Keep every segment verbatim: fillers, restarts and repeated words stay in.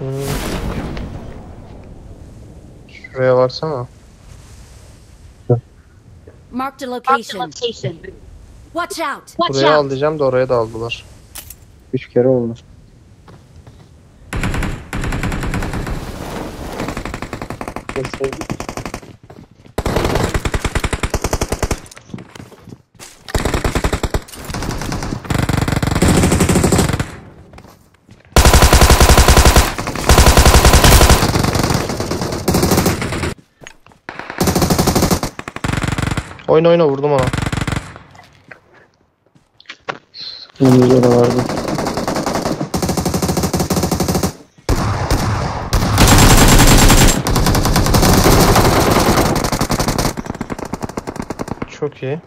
Hmm. Şuraya baksana. Marked a location. Watch out. Watch Buraya al out. diyeceğim de oraya da aldılar. Üç kere oldu. Oyna oyna, vurdum ona. Önümüzde de vardı. Çok iyi.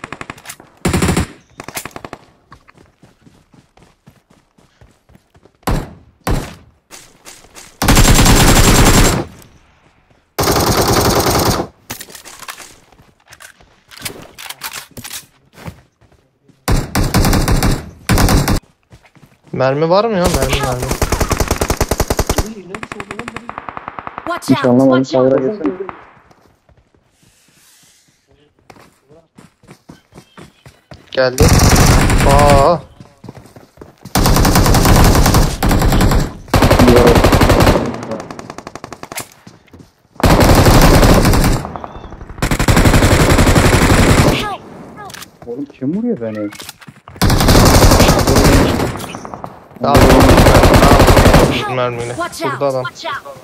Mermi var mı ya? Mermi mermi. Watch Hiç out. anlamadım. Watch out. Kavra geçsene. Geldi. Aa, Help. Oğlum kim vuruyor beni? tamam. Tamam. Mermiyle. Watch Burada out. adam. Watch out.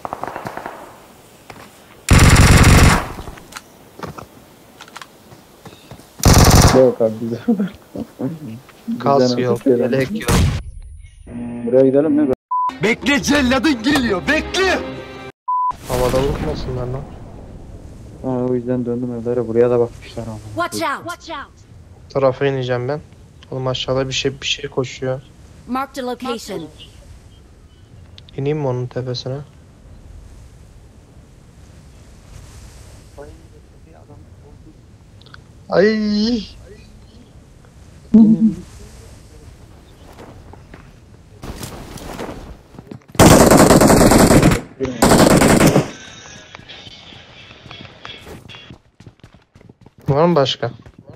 Yok abi bize. Kask yok. Yelek yok. Buraya gidelim mi? Bekle, celladın geliyor, bekle! Havada vurmasınlar lan. Ha, o yüzden döndüm evlere. Buraya da bakmışlar ama. Watch out. Watch out. Tarafa ineceğim ben. Oğlum aşağıda bir şey bir şey koşuyor. Marked a location. İneyim mi onun tepesine? Ay. Var mı başka?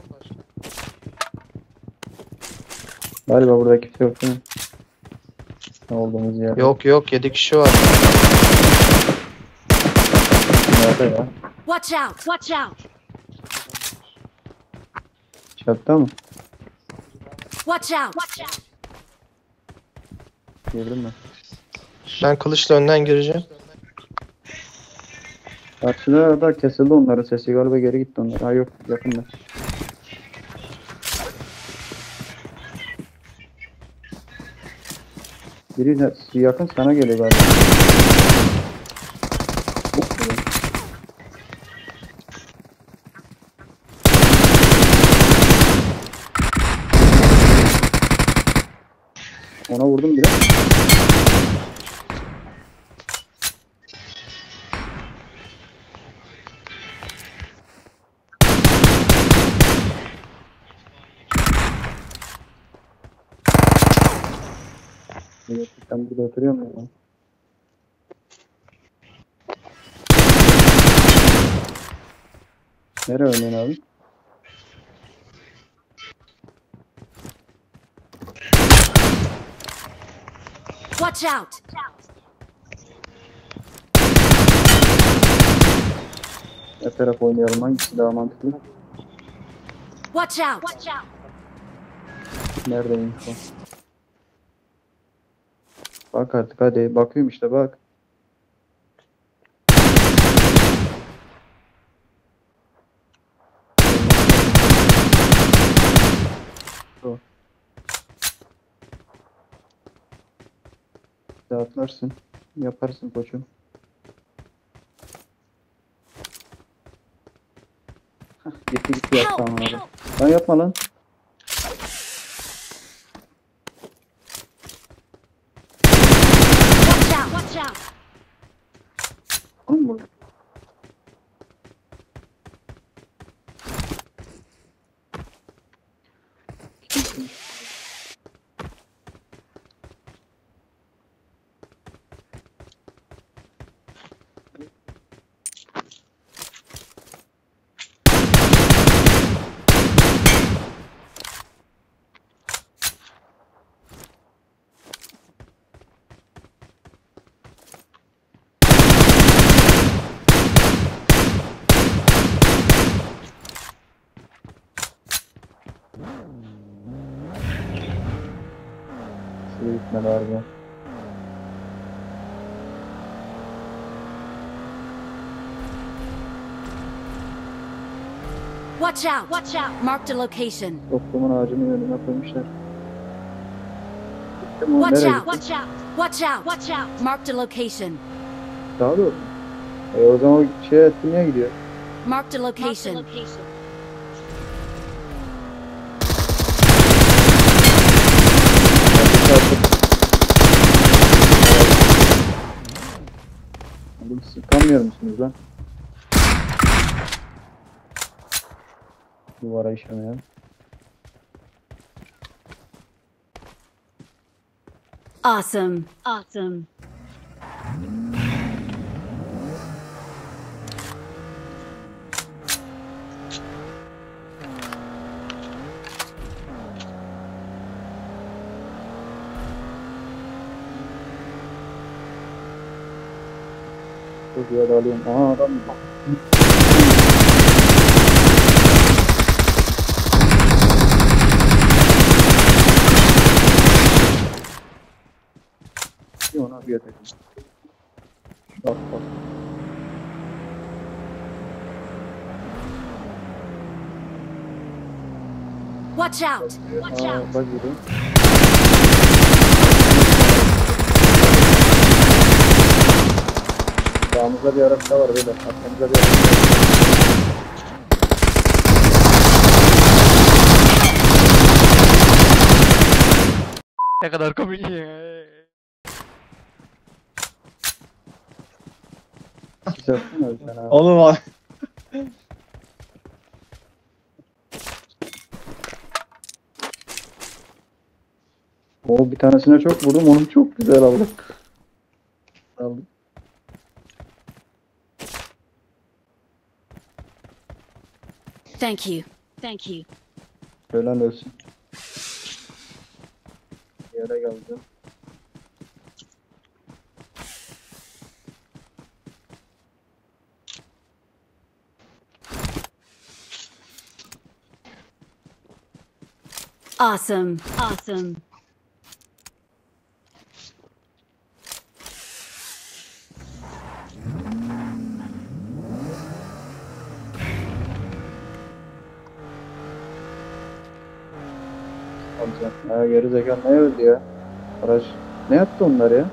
Galiba burada kimse yok değil mi? Ne olduğumuz yer. Yok yok, yedi kişi var. Nerede ya? Watch out. Watch out. Çatıda mı? Watch out. Watch out. Girdim mi? Ben kılıçla önden gireceğim. Karşıda da kesildi onların sesi. Galiba geri gitti onlar. Ha yok yakında. Biri de yakın sana geliyor galiba. Ona vurdum bile. Gerçekten burada oturuyor mu ya? Nereye oynuyorsun abi? Watch out. Ne taraf oynayalım? Hangisi daha mantıklı? Watch out. Watch out. Nerede info? Bak artık hadi. Bakıyorum işte bak. O. Dağıtlarsın. Yaparsın koçum. Hah, gitti gitti yaptı ama abi. Lan yapma lan. Watch out. Watch out. Oğlum bu. gitmedi harbi. Watch out! Watch out! Marked a location. Toplumun ağacının önüne koymuşlar. Gitti mi o? Watch Nereye out! gitti? Watch out! Watch out! Watch out! Marked a location. Sağa doğru. E o zaman o şey etkinliğe gidiyor. Marked a location. Oğlum sıkamıyor musunuz lan? Duvara işemeyen. Awesome. Awesome. Çok iyi alıyorum. Aha adam. Bir ona bir atak. Bak bak. Watch out! Watch Aa, out! bak yürü. Sağımızda bir araç daha var böyle. Arkamızda bir araç daha var. Ne kadar komik ya. Siz yapsana bir tane abi. Oğlum abi. O bir tanesine çok vurdum. Onu çok güzel aldım. Aldım. Thank you. Thank you. Ölen ölsün. Bir yere geldim. Awesome. Awesome. Alacağım. Ha geri zekalı ne öldü ya? Araç. Ne yaptı onlar ya?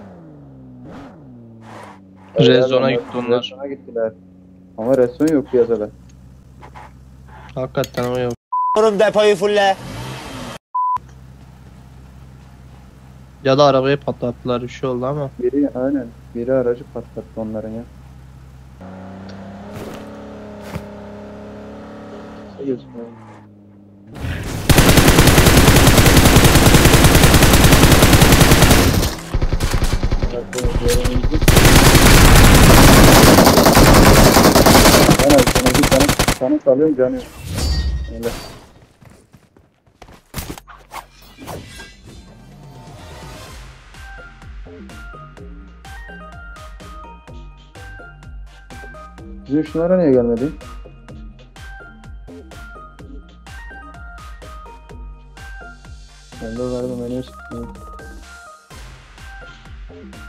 Red zone'a Red gitti onlar. zone'a gittiler. Ama red zone yok piyasada. Hakikaten o yok. Oğlum depoyu fulle. Ya da arabayı patlattılar bir şey oldu ama. Biri aynen. Biri aracı patlattı onların ya. Kimse gözükmüyor. Ben abi sana bir tane tane salıyorum canı yok. Öyle. Bizim şunlara niye gelmedi? Ben de verdim en üst.